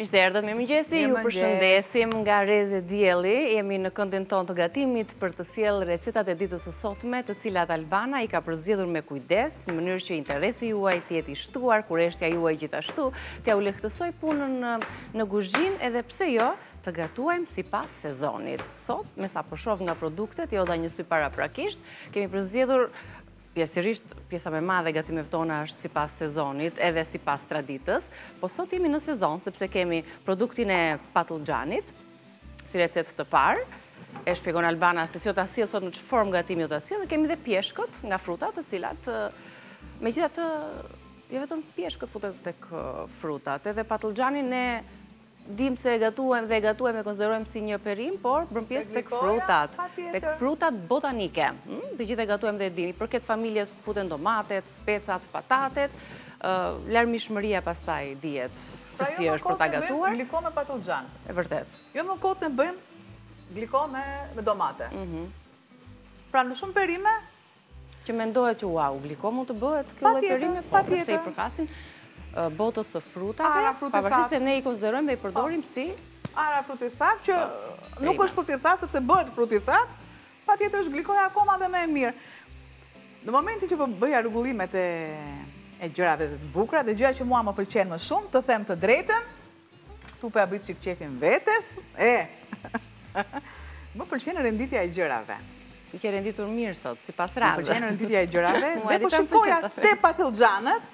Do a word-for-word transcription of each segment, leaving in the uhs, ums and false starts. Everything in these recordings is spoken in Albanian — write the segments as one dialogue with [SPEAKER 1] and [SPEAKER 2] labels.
[SPEAKER 1] Mirë se erdhët, mirëmëngjesi, ju përshëndesim nga Reze Dielli, jemi në këndin ton të gatimit për të sjellë recetat e ditës së sotme, të cilat Albana i ka përzgjedhur me kujdes, në mënyrë që interesi juaj të jetë i shtuar, kureshtja juaj gjithashtu, t'ja u lehtësoj punën në kuzhinë, edhe pse jo, të gatuajmë sipas sezonit. Sot, me sa po shoh nga produktet, jo dha një sy paraprakisht, kemi përzgjedhur pjesërisht, pjesa me madhe gatimeve tona është sipas sezonit, edhe sipas traditës, po sot jemi në sezon, sepse kemi produktin e patlıxhanit, si recetë të parë, e shpjegon Albana se si o ta sjell sot në çfarë formë gatimi o ta sjell, dhe kemi dhe pjeshkët nga frutat, të cilat, megjithatë, jo vetëm pjeshkët futet tek frutat, edhe patlıxhanin ne dim se e gatuajmë dhe e gatuajmë e konsiderojmë si një perim, por bën pjesë tek frutat, tek frutat botanike. Të gjithë e gatuajmë dhe e dini. Për këtë familjes futen domatet, specat, patatet, larmishmëria pastaj dihet se si është për ta gatuar.
[SPEAKER 2] Gliko me patlıxhan.
[SPEAKER 1] E vërtet.
[SPEAKER 2] Jo më kot ne bëjmë gliko me me domate. Pra në shumë perime
[SPEAKER 1] që mendohet që wow, gliko mund të bëhet kjo lloj perime, po pse i përkasin botës së frutave, pavarësisht se ne i konsiderojmë dhe i përdorim si
[SPEAKER 2] ara fruti thatë, që nuk është fruti thatë sepse bëhet fruti thatë, patjetër është glikoja akoma dhe më e mirë. Në momentin që po bëja rregullimet e e gjërave të bukura, dhe gjëra që mua më pëlqejnë më shumë, të them të drejtën, këtu po ja bëj çik çefin vetes, e më pëlqen renditja e gjërave.
[SPEAKER 1] I ke renditur mirë sot, sipas radhës.
[SPEAKER 2] Më pëlqen renditja e gjërave, dhe po shikoja te patlıxhanët,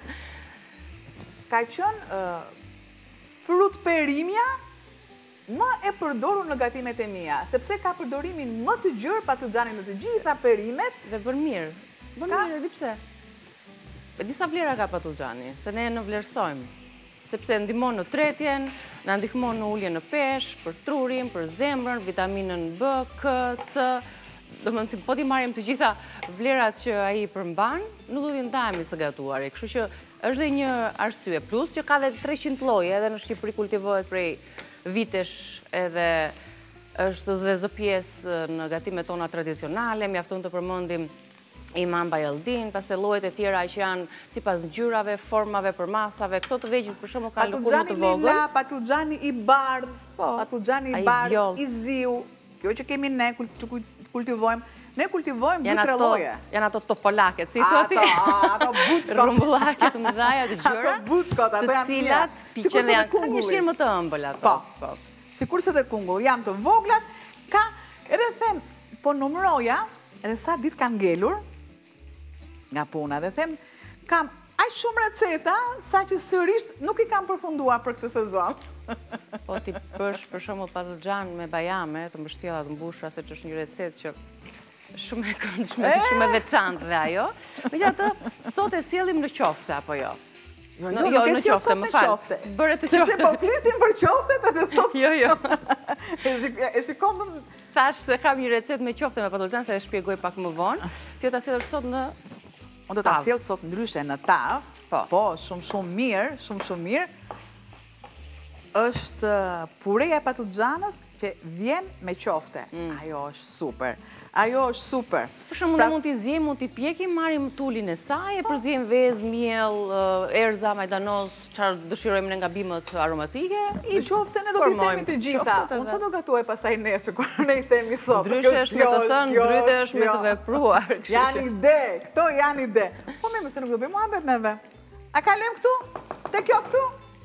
[SPEAKER 2] ka qënë frut perimja më e përdorur në gatimet e mia, sepse ka përdorimin më të gjerë patlıxhanin në të gjitha perimet.
[SPEAKER 1] Dhe bën mirë. Bën mirë, di pse? Disa vlera ka patlıxhani, se ne e nënvlerësojmë. Sepse ndihmon në tretjen, na ndihmon në uljen në peshë, për trurin, për zemrën, vitaminën B, K, C. Domethënë, po ti marrim të gjitha vlerat që ai përmban, nuk do t'i ndajemi së gatuari. Kështu që është dhe një arsye, plus që ka dhe treqind lloje, edhe në Shqipëri kultivohet prej vitesh, edhe është dhe zë pjesë në gatimet tona tradicionale, mjafton të përmendim Imam Bayaldin, pastaj llojet e tjera që janë sipas ngjyrave, formave, përmasave, këto të vegjël për shembull ka lëkurë më të vogël.
[SPEAKER 2] Patlıxhani lila, patlıxhani i bardh, patlıxhani i bardh, i ziu, kjo që kemi ne kultivojmë. Ne kultivojmë dy tre lloje.
[SPEAKER 1] Janë ato topolaket, si thoti?
[SPEAKER 2] Ato buçkot.
[SPEAKER 1] Rumbullake të mëdha të gjëra.
[SPEAKER 2] Ato buçkot, ato janë mira.
[SPEAKER 1] Sikurse dhe kungulli. Ka qenë më të ëmbël ato.
[SPEAKER 2] Po. Sikurse dhe kungull, janë të voglat, ka edhe them, po numëroja, edhe sa ditë kam ngelur nga puna, dhe them, kam aq shumë receta sa që sërish nuk i kam përfunduar për këtë sezon.
[SPEAKER 1] Po ti bësh për shembull patlıxhan me bajame, të mbështjella të mbushura, se është një recetë që shumë e këndshme, shumë e veçantë dhe ajo. Megjithatë, sot e sjellim në qofte apo jo?
[SPEAKER 2] Jo, jo, nuk e sjell sot në qofte.
[SPEAKER 1] Bëre të qofte.
[SPEAKER 2] Sepse po flisnim për qoftet edhe thotë.
[SPEAKER 1] Jo, jo.
[SPEAKER 2] E shikon më
[SPEAKER 1] thash se kam një recetë me qofte me patlıxhan, se e shpjegoj pak më vonë. Ti do ta sjellësh sot në
[SPEAKER 2] Unë do ta sjell sot ndryshe në tavë. Po, shumë shumë mirë, shumë shumë mirë. Është pureja e patlıxhanës që vjen me qofte. Ajo është super. Ajo është super.
[SPEAKER 1] Për shembull, mund t'i zjem, mund t'i pjekim, marrim tulin e saj, e përzjem vezë, miell, erza, majdanoz, çfarë dëshirojmë ne nga bimët aromatike.
[SPEAKER 2] Në qoftë se ne do t'i themi të gjitha. Unë çfarë do gatuaj pasaj nesër kur ne i themi sot?
[SPEAKER 1] Ndryshe është me të thënë, ndryshe është me të vepruar.
[SPEAKER 2] Janë ide, këto janë ide. Po me mëse nuk do bëjmë muhabet neve. A kalojmë këtu? Te kjo këtu?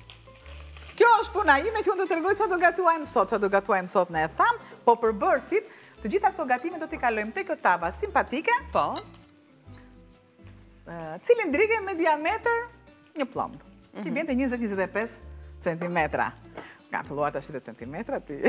[SPEAKER 2] Kjo është puna ime që unë do të tregoj çfarë do gatuajmë sot, çfarë do gatuajmë sot ne e tham, po përbërësit, të gjitha këto gatime do t'i kalojmë te kjo tava simpatike.
[SPEAKER 1] Po.
[SPEAKER 2] Cilindrike me diametër një plomb. Ti bën te njëzet njëzet e pesë centimetra. Ka filluar tash te centimetra ti.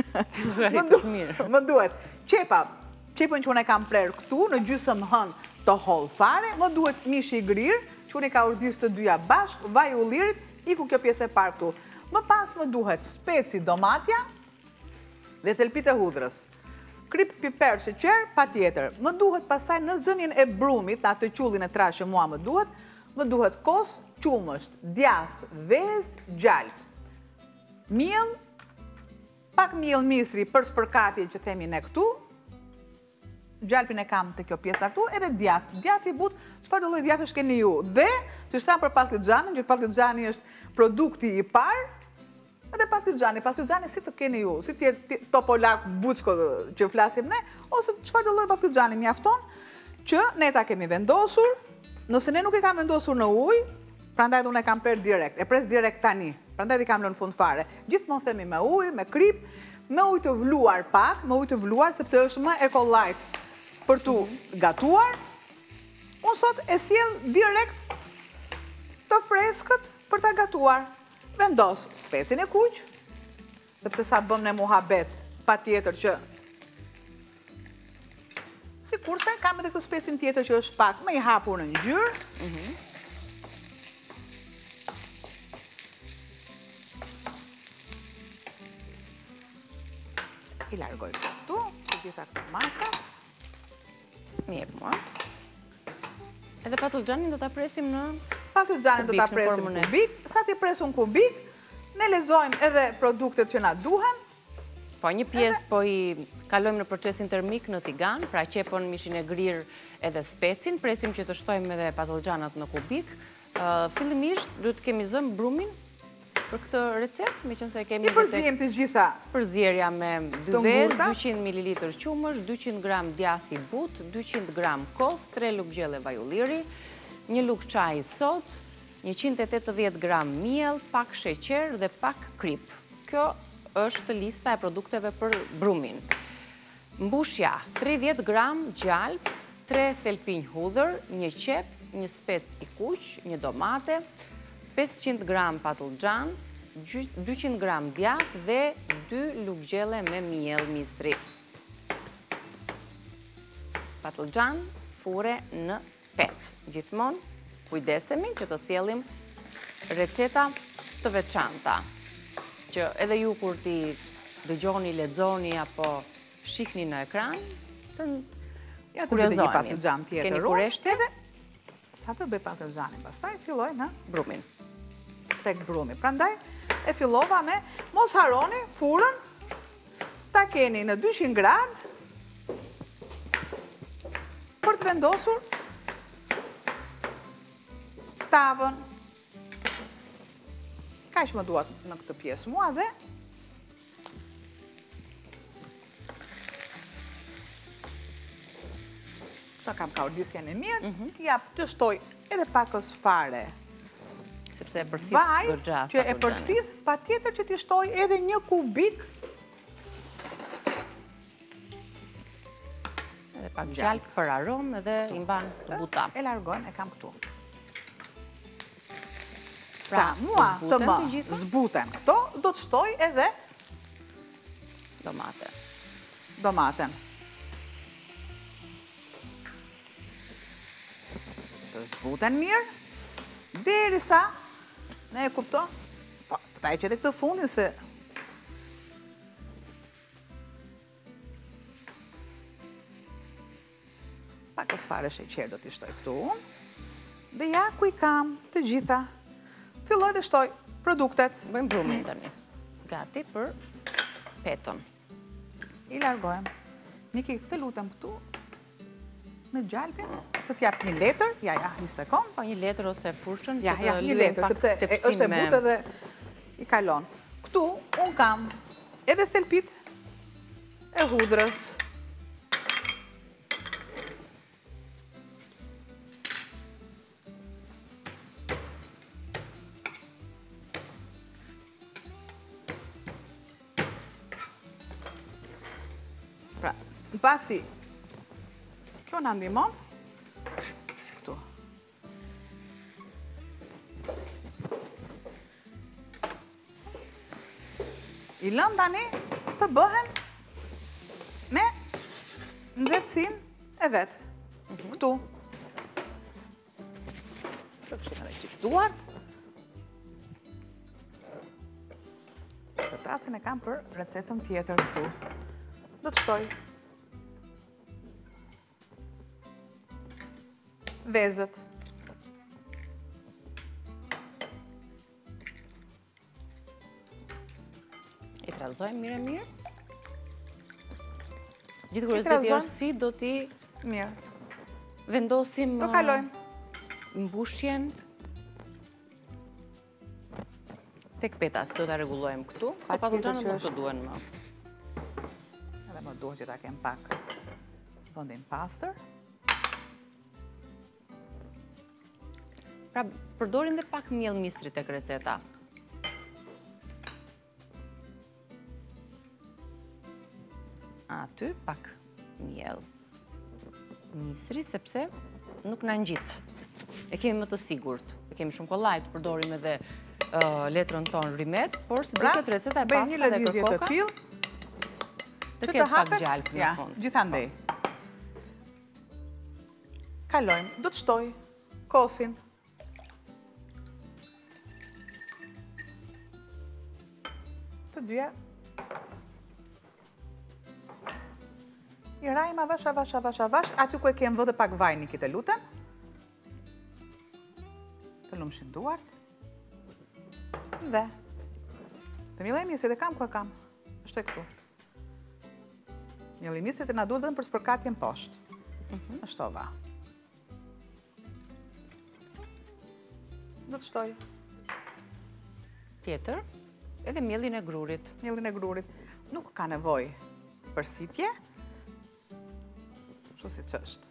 [SPEAKER 2] Më duhet çepa, çepën që unë e kam prerë këtu në gjysëm hën të holl fare, më duhet mishi i grirë, që unë i ka urdhis të dyja bashk, vaj ullirit, iku kjo pjesë e parë këtu. Më pas më duhet speci domatja dhe thelpit e hudhrës. Krip, piper, sheqer, pa tjetër. Më duhet pasaj në zënjen e brumit, në atë qullin e trashë mua më duhet, më duhet kos, qumësht, djath, vez, gjall. Miell, pak miell misri për spërkatje që themi ne këtu, gjalpin e kam të kjo pjesa këtu, edhe djath. Djath i but, çfarë do lloj djathësh keni ju? Dhe, që shtam për patlıxhanin, që patlıxhani është produkti i parë, Edhe pasligjani, pasligjani si të keni ju, si tjetë topolak, bucko që flasim ne, ose çfarë do lloj pasligjani mjafton që ne ta kemi vendosur, nëse ne nuk e kam vendosur në ujë, prandaj unë e kam prerë direkt, e pres direkt tani, prandaj i kam lënë fund fare. Gjithmonë themi me ujë, me krip, me ujë të vluar pak, me ujë të vluar, sepse është më ekolajt për tu gatuar. Unë sot e sjell direkt të freskët për ta gatuar. Vendos specin e kuq, sepse sa bëm ne muhabet, pa tjetër që si kurse kam edhe këtë specin tjetër që është pak më i hapur në ngjyrë. I largoj këtu, të gjitha këto masa.
[SPEAKER 1] Mirë mua. Edhe patlıgjanin do ta presim në
[SPEAKER 2] Patlıgjanin do ta presim kubik. Sa ti presun kubik, ne lexojmë edhe produktet që na duhen.
[SPEAKER 1] Po një pjesë po i kalojmë në procesin termik në tigan, pra qepon, mishin e grirë edhe specin, presim që të shtojmë edhe patlıgjanat në kubik. Fillimisht duhet kemi zënë brumin për këtë recetë, meqense kemi
[SPEAKER 2] I përzijem të gjitha.
[SPEAKER 1] Përzierja me dy vezë, dyqind mililitër qumësh, dyqind gram djath i but, dyqind gram kos, tre lugë gjelle vaj ulliri, një lugë çaj sot, njëqind e tetëdhjetë gram miell, pak sheqer dhe pak krip. Kjo është lista e produkteve për brumin. Mbushja, tridhjetë gram gjalp, tre thelpinj hudhër, një qep, një spec i kuq, një domate, pesëqind gram patlıgjan, dyqind gram djath dhe dy lugë gjelle me miell misri. Patlıgjan fure në pet. Gjithmonë kujdesemi që të sjellim receta të veçanta, që edhe ju kur ti dëgjoni, lexoni apo shihni në ekran, të
[SPEAKER 2] ja të bëjë një patlıgjan tjetër.
[SPEAKER 1] Keni kureshte?
[SPEAKER 2] Sa të bëj patlıgjanin, pastaj filloj në
[SPEAKER 1] brumin.
[SPEAKER 2] Tek brumi. Prandaj e fillova me mos harroni furën ta keni në dyqind gradë për të vendosur tavën. Kaq më duat në këtë pjesë mua dhe ta kam kaudisjen e mirë, t'i jap të shtoj edhe pakës fare.
[SPEAKER 1] Sepse e përthith
[SPEAKER 2] vaj,
[SPEAKER 1] goxha
[SPEAKER 2] që e përthith, pa tjetër që t'i shtoj edhe një kubik.
[SPEAKER 1] Edhe pak gjalp për aromë edhe i mban të buta.
[SPEAKER 2] E largojmë, e kam këtu. Sa mua të më zbuten këto, do të shtoj edhe
[SPEAKER 1] domate.
[SPEAKER 2] Domaten. Të zbuten mirë, derisa ne e kupton, po, të ta e qete këtë fundin se pak ose fare sheqer do t'i shtoj këtu unë, dhe ja ku i kam të gjitha. Filloj dhe shtoj produktet.
[SPEAKER 1] Bëjmë brumin tani. Gati për petën.
[SPEAKER 2] I largojmë. Niki, të lutem këtu në gjalpin, të t'jap një letër, ja, ja, një sekund.
[SPEAKER 1] Po, një letër ose furshën.
[SPEAKER 2] Ja, ja, një letër, sepse është e butë dhe i kalon. Këtu, unë kam edhe thelpit e hudrës. Pra, në pasi, kjo në ndihmon, këtu. I lëm tani të bëhen me nxehtësinë e vet. Këtu. Të fshin edhe çik duart. Këtë e kam për recetën tjetër këtu. Do të shtoj vezët.
[SPEAKER 1] I trazojmë mirë e mirë. Gjithë kurioziteti është si do t'i
[SPEAKER 2] mirë.
[SPEAKER 1] Vendosim
[SPEAKER 2] do kalojmë
[SPEAKER 1] mbushjen Tek peta, si do të regullojmë këtu, po patlıgjanët nuk të duen më.
[SPEAKER 2] Edhe më duhet që ta kem pak vendin pastër.
[SPEAKER 1] Pra, përdorin dhe pak miell misri tek receta. Aty pak miell misri, sepse nuk na ngjit. E kemi më të sigurt. E kemi shumë kollaj, të përdorim edhe letrën tonë rimet, por si duket receta e pasta dhe kërkoka, të ketë pak gjalp në fund.
[SPEAKER 2] Gjithandej. Kalojmë, do të shtoj kosin. Të dyja. I rajmë avash, avash, avash, avash, aty ku e kemë vë dhe pak vaj një kitë lutem. Të lumshin duart. Dhe. Të mjellë e misrit e kam ku e kam. Është e këtu. Mjellë e misrit e na duhet dhe për spërkatjen poshtë. Në shtova. Do të shtoj.
[SPEAKER 1] Tjetër, edhe mjellin e grurit.
[SPEAKER 2] Mjellin e grurit. Nuk ka nevoj për sitje. Shu si që është.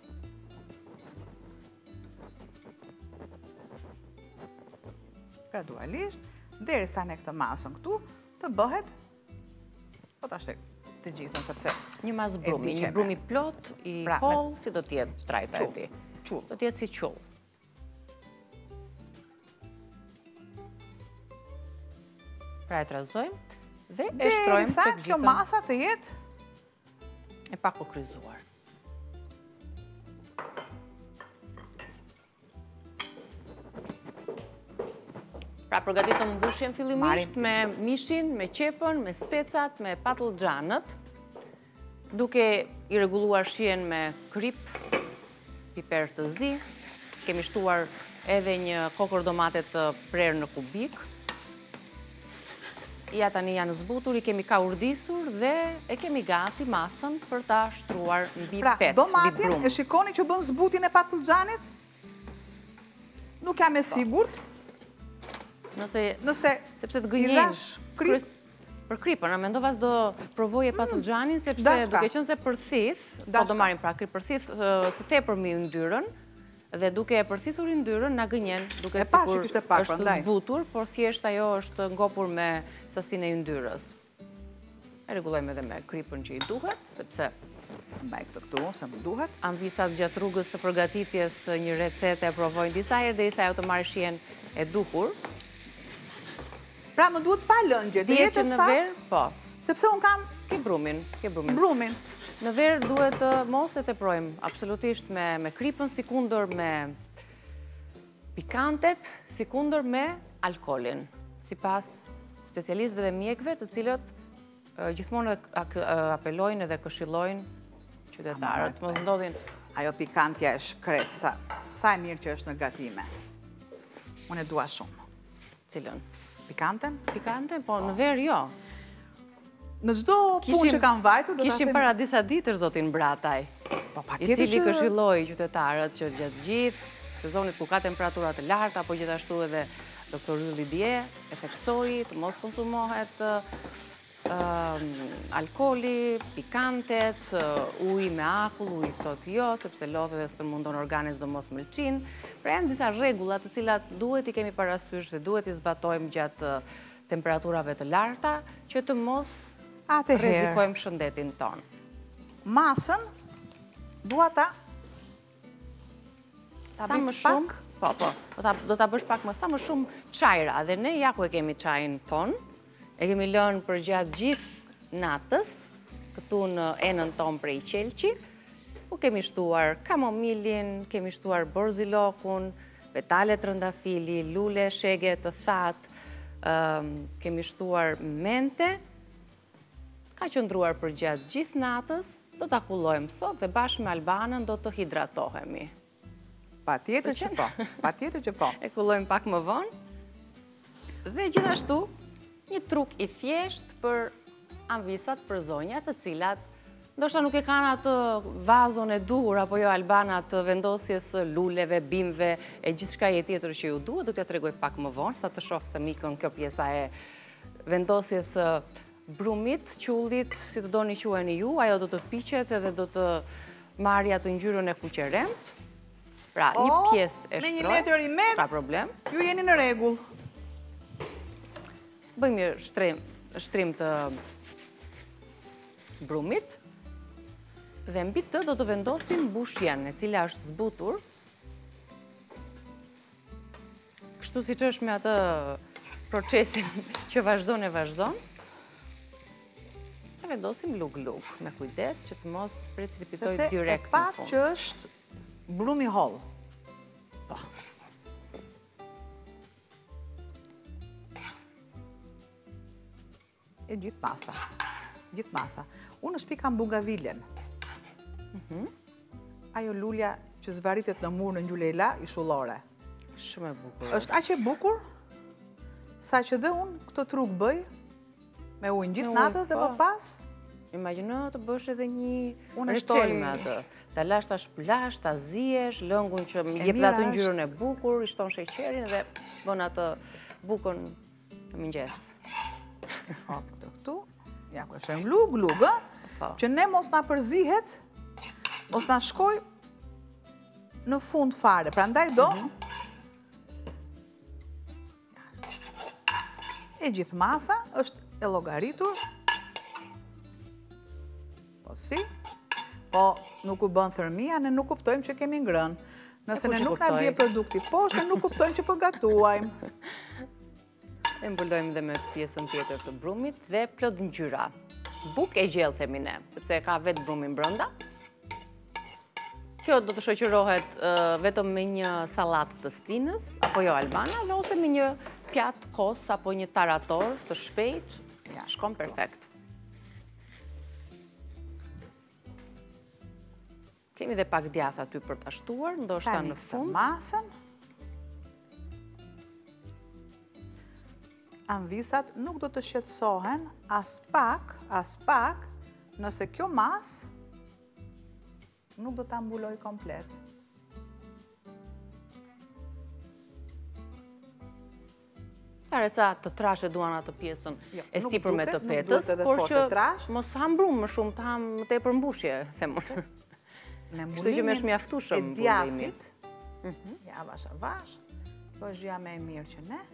[SPEAKER 2] Gradualisht, deri sa ne këtë masën këtu, të bëhet, po të ashtë të gjithën, sepse...
[SPEAKER 1] Një mas brumi, një brumi plot, i holl, si do tjetë trajta e ti?
[SPEAKER 2] Qull.
[SPEAKER 1] Do tjetë si qull. Pra e trazojmë dhe e shtrojmë të gjithën.
[SPEAKER 2] Kjo masa të jetë
[SPEAKER 1] e pak po kryzuar. Pra përgatitëm mbushjen fillimisht me mishin, me qepën, me specat, me patlıgjanët, duke i rregulluar shijen me krip, piper të zi, kemi shtuar edhe një kokër domate të prerë në kubik. Ja tani janë zbutur, i kemi kaurdisur dhe e kemi gati masën për ta shtruar mbi
[SPEAKER 2] pra,
[SPEAKER 1] pet, mbi
[SPEAKER 2] domatin
[SPEAKER 1] brum.
[SPEAKER 2] E shikoni që bën zbutin e patlıgjanit? Nuk jam e sigurt.
[SPEAKER 1] Nëse,
[SPEAKER 2] Nëse
[SPEAKER 1] sepse të
[SPEAKER 2] i
[SPEAKER 1] gënjen
[SPEAKER 2] dhash krip,
[SPEAKER 1] për kripën, a mendova s'do provoje patlıgjanin, sepse duke qenë se përthith, po do marrim pra krip përthith së tepër me yndyrën, dhe duke e përthithur yndyrën na gënjen, duke sikur është zbutur, por thjesht ajo është ngopur me sasinë e yndyrës. E rregullojmë edhe me kripën që i duhet, sepse
[SPEAKER 2] mbaj këtë këtu, se më duhet.
[SPEAKER 1] Anvisat gjatë rrugës së përgatitjes një recete e provojnë disa herë dhe isa ajo të marrë shijen e duhur.
[SPEAKER 2] Pra më duhet pa lëngje,
[SPEAKER 1] të jetë në verë, po.
[SPEAKER 2] Sepse unë kam...
[SPEAKER 1] Ke brumin, ke brumin.
[SPEAKER 2] Brumin.
[SPEAKER 1] Në verë duhet mos e teprojmë, absolutisht me kripën, si kundër me pikantet, si kundër me alkolin. Si pas specialistëve dhe mjekve të cilët gjithmonë apelojnë dhe këshillojnë qytetarët. Mos ndodhin...
[SPEAKER 2] Ajo pikantja e shkret, sa e mirë që është në gatime. Unë e dua shumë.
[SPEAKER 1] Cilën?
[SPEAKER 2] Pikanten?
[SPEAKER 1] Pikanten, po në verë jo.
[SPEAKER 2] Në gjdo punë që kam vajtur...
[SPEAKER 1] Kishim para disa ditër zotin Brataj, i cili këshilloi qytetarët që gjatë gjithë sezonit ku ka temperaturat të larta, apo gjithashtu edhe doktor Ylli Bie, e theksoi të mos konsumohet alkoli, pikantet, uj me akull, uj ftohtë jo, sepse lodhet dhe së mundon organet dhe mos mëlqin. Pra janë disa rregullat të cilat duhet i kemi parasysh dhe duhet i zbatojmë gjatë temperaturave të larta, që të mos rrezikojmë shëndetin ton.
[SPEAKER 2] Masën dua ta
[SPEAKER 1] sa më shumë, po, po, do ta bësh pak më sa më shumë çajra, dhe ne ja ku e kemi çajin ton. E kemi lënë për gjatë gjithë natës, këtu në enën tonë prej qelqi, ku kemi shtuar kamomilin, kemi shtuar borzilokun, petale trëndafili, lule, shege të thatë, kemi shtuar mente. Ka qëndruar për gjatë gjithë natës, do të akullojmë sot dhe bashkë me Albanën do të hidratohemi.
[SPEAKER 2] Pa tjetër që po, pa tjetër që po.
[SPEAKER 1] E kullojmë pak më vonë. Dhe gjithashtu, një truk i thjesht për anvisat për zonja të cilat ndoshta nuk e kanë atë vazon e duhur, apo jo Albana, të vendosjes luleve, bimve, e gjithë shka e tjetër që ju duhet, do t'ja tregoj pak më vonë, sa të shoh se mikën kjo pjesa e vendosjes brumit, qullit, si të doni quajeni ju, ajo do të piqet edhe do të marrë atë ngjyrën e kuqeremt. Pra, një pjesë e
[SPEAKER 2] shtrojë. Me një letër i met,
[SPEAKER 1] ka problem.
[SPEAKER 2] Ju jeni në rregull.
[SPEAKER 1] Bëjmë një shtrim, shtrim të brumit dhe mbi të do të vendosim mbushjen, e cila është zbutur. Kështu siç është me atë procesin që vazhdon e vazhdon. E vendosim lug-lug, me kujdes që të mos precipitoj direkt në fund.
[SPEAKER 2] Sepse e pak që është brumi holl.
[SPEAKER 1] Po.
[SPEAKER 2] E gjithë masa. Gjithë masa. Unë shpi kam bugavillen. Ajo lulja që zvaritet në mur në Ngjulejla i Shullore.
[SPEAKER 1] Shumë e bukur.
[SPEAKER 2] Është aq e bukur sa që dhe unë këtë truk bëj me ujnë gjithë natën dhe më pas.
[SPEAKER 1] Imagjino të bësh edhe një recel me atë. Ta lash ta shplash, ta zihesh, lëngun që jep atë ngjyrën e bukur, i shton sheqerin dhe bën atë bukën në mëngjes.
[SPEAKER 2] Hop këtë këtu. Ja ku e shem lug, lug, ë? Që ne mos na përzihet, mos na shkoj në fund fare. Prandaj do e gjithë masa është e llogaritur. Po si? Po nuk u bën thërmia, ne nuk kuptojmë që kemi ngrënë. Nëse ne nuk na vije produkti poshtë, nuk kuptojmë që po gatuajmë.
[SPEAKER 1] E mbulojmë dhe me pjesën tjetër të brumit dhe plot ngjyra. Buk e gjellë themi ne, sepse ka vetë brumin brenda. Kjo do të shoqërohet vetëm me një sallatë të stinës, apo jo Albana, dhe ose me një pjatë kos apo një tarator të shpejt, ja, shkon perfekt. Kemi dhe pak djath aty për të shtuar, ndoshta në fund.
[SPEAKER 2] Masën. Anvisat nuk do të shqetësohen as pak, as pak, nëse kjo mas nuk do të ambuloj komplet.
[SPEAKER 1] Pare sa të trashe duan atë pjesën e sipër me të petës, por që mos hambrum më shumë, të ham të e përmbushje, themun. Kështu që me shmjaftushëm
[SPEAKER 2] e djathit, ja vash a vash, kjo është gjëja me e mirë që ne.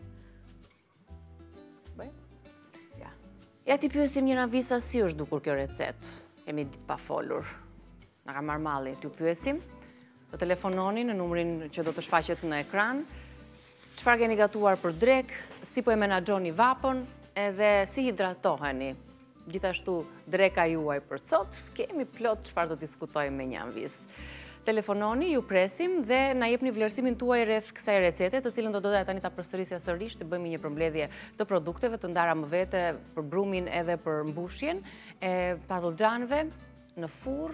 [SPEAKER 2] Bëjmë? Ja.
[SPEAKER 1] Ja ti pyesim një Anvisa si është dukur kjo recet. Kemi ditë pa folur. Na ka marrë malli, t'ju pyesim. Të telefononi në numrin që do të shfaqet në ekran. Çfarë keni gatuar për drek, si po e menaxhoni vapën, edhe si hidratoheni. Gjithashtu dreka juaj për sot, kemi plot çfarë do të diskutojmë me një Anvis. Telefononi, ju presim dhe na jepni vlerësimin tuaj rreth kësaj recete, të cilën do doja tani ta përsërisja sërish, të bëjmë një përmbledhje të produkteve, të ndara më vete për brumin edhe për mbushjen e patlıxhanëve në furr,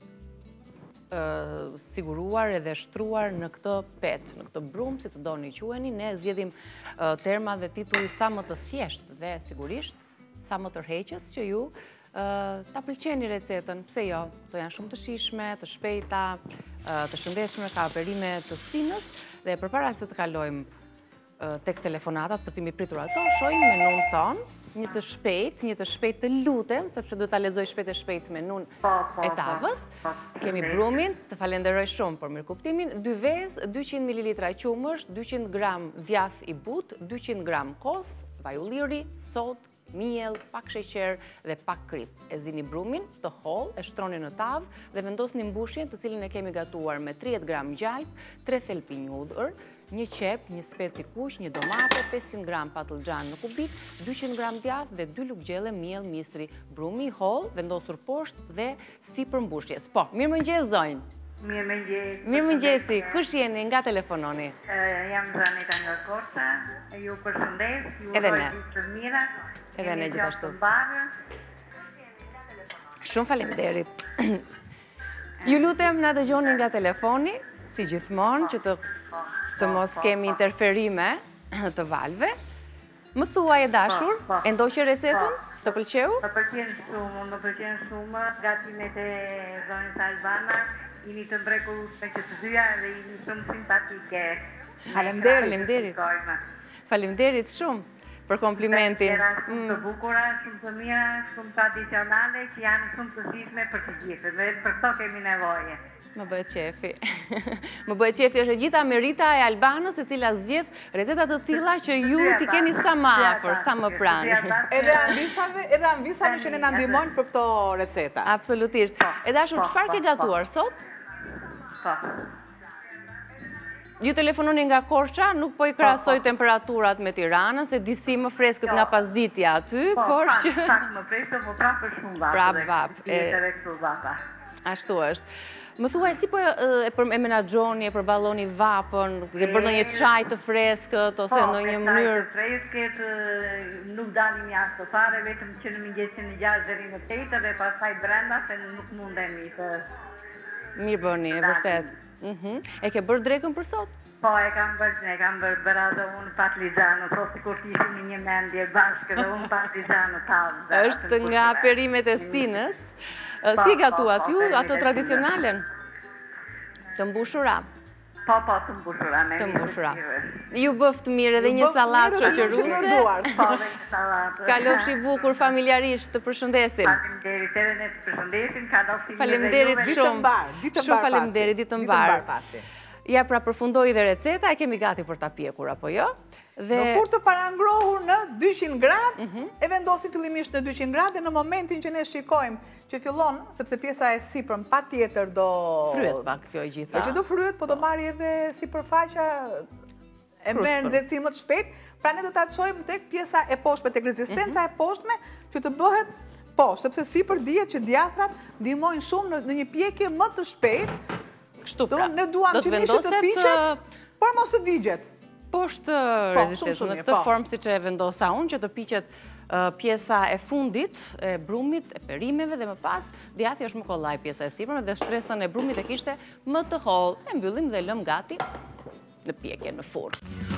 [SPEAKER 1] siguruar edhe shtruar në këtë pet, në këtë brum, si të doni quheni. Ne zgjedhim terma dhe titull sa më të thjeshtë dhe sigurisht sa më tërheqës që ju ta pëlqeni recetën, pse jo, to janë shumë të shijshme, të shpejta, të shëndetshme, ka perime të stinës dhe përpara se të kalojmë tek telefonatat për të mi pritur ato, shohim menun ton, një të shpejt, një të shpejt të lutem, sepse duhet ta lexoj shpejt e shpejt menun e tavës. Kemi brumin, të falenderoj shumë për mirëkuptimin, dy vezë, dyqind mililitra qumësht, dyqind gram djath i but, dyqind gram kos, vaj ulliri, sodë, miell, pak sheqer dhe pak krip. E zini brumin të holl, e shtroni në tavë dhe vendosni mbushjen, të cilin e kemi gatuar me tridhjetë gram gjalp, tre thelpi njudhër, një qep, një speci kuq, një domate, pesëqind gram patlıxhan në kubik, dyqind gram djath dhe dy lugë gjelle miell misri. Brumi i holl, vendosur poshtë dhe sipër mbushjes. Po, mirëmëngjes zonjë.
[SPEAKER 3] Mirëmëngjes.
[SPEAKER 1] Mirëmëngjesi, kush jeni, nga telefononi?
[SPEAKER 3] Jam Zaneta nga Korça, ju përshëndes, ju
[SPEAKER 1] Edhe
[SPEAKER 3] uroj
[SPEAKER 1] ne.
[SPEAKER 3] ditë të mira.
[SPEAKER 1] Edhe ne gjithashtu.
[SPEAKER 3] Bardhë.
[SPEAKER 1] Shumë faleminderit. Ju lutem na dëgjoni nga telefoni, si gjithmonë, që të të mos kemi interferime të valve. Më thuaj e dashur, e ndoqe recetën? Të pëlqeu?
[SPEAKER 3] Më pëlqen shumë, më pëlqen shumë gatimet e zonës Albana, jeni të mrekullueshme që të dyja dhe jeni shumë simpatike.
[SPEAKER 2] Faleminderit.
[SPEAKER 1] Faleminderit. Faleminderit shumë për komplimentin.
[SPEAKER 3] Era shumë të bukura, shumë të mira, shumë tradicionale që janë shumë të shijshme për të gjithë. Dhe për këto kemi nevojë.
[SPEAKER 1] Më bëhet qefi. Më bëhet qefi, është e gjitha merita e Albanës, e cila zgjedh receta të tilla që ju t'i keni sa më afër, sa më pranë.
[SPEAKER 2] Edhe anvisave, edhe anvisave që ne na ndihmojnë për këto receta.
[SPEAKER 1] Absolutisht. E dashur, çfarë ke gatuar sot?
[SPEAKER 3] Po.
[SPEAKER 1] Ju telefononi nga Korça, nuk po i krahasoj temperaturat me Tiranën, se disi më freskët nga pasditja aty, por që...
[SPEAKER 3] Po, pak më freskët, po prapë është shumë vapë.
[SPEAKER 1] Prapë vapë.
[SPEAKER 3] Edhe këtu vapa.
[SPEAKER 1] Ashtu është. Më thuaj, si po e menaxhoni, e përballoni vapën, e bërë ndonjë çaj të freskët, ose ndonjë mënyrë...
[SPEAKER 3] Po, çaj të freskët, nuk dalim jashtë fare, vetëm që në mëngjesin në gjashtë deri në tetë dhe pastaj brenda, se nuk mundemi të...
[SPEAKER 1] Mirë bëni, e vërtet. E ke bërë drekën për sot?
[SPEAKER 3] Po, e kam bërë, e kam bërë bërë dhe unë patlizano, po si kur t'ishim një mendje bashkë dhe unë patlizano tavë.
[SPEAKER 1] Është nga perimet e stinës. Si gatuat ju, ato tradicionalen? Të mbushura?
[SPEAKER 3] Po, po, të mbushura.
[SPEAKER 1] Të mbushura. Ju bëft mirë edhe një salat shoqëruse.
[SPEAKER 3] Po, dhe një salat.
[SPEAKER 1] Kalofshi bukur familjarisht, të përshëndesim.
[SPEAKER 3] Faleminderit, edhe ne të përshëndesim, ka doftim
[SPEAKER 1] Faleminderit shumë. Shumë faleminderit, ditë mbar. Ja, pra përfundoi dhe receta, e kemi gati për ta pjekur, apo jo?
[SPEAKER 2] Në furrë të parangrohur në dyqind gradë, e vendosim fillimisht në dyqind gradë, dhe në momentin që ne shikojmë që fillon, sepse pjesa e sipërm pa tjetër do...
[SPEAKER 1] Fryet pak kjo e gjitha.
[SPEAKER 2] Që do fryet, po do marri edhe sipërfaqja e merë nxehtësim më të shpejt, pra ne do ta çojmë tek pjesa e poshtme, tek rezistenca e poshtme, që të bëhet poshtë, sepse sipër dihet që djathrat ndihmojnë shumë në një pjekje më të shpejtë.
[SPEAKER 1] Kështu pra,
[SPEAKER 2] ne duam që mishit të piqet, por mos të digjet.
[SPEAKER 1] Poshtë rezistencë, në këtë formë si që e vendosa unë, që të piqet pjesa e fundit, e brumit, e perimeve, dhe më pas, djathi është më kollaj pjesa e sipërme, dhe shtresën e brumit e kishte më të hollë. E mbyllim dhe lëm gati në pjekje në furrë.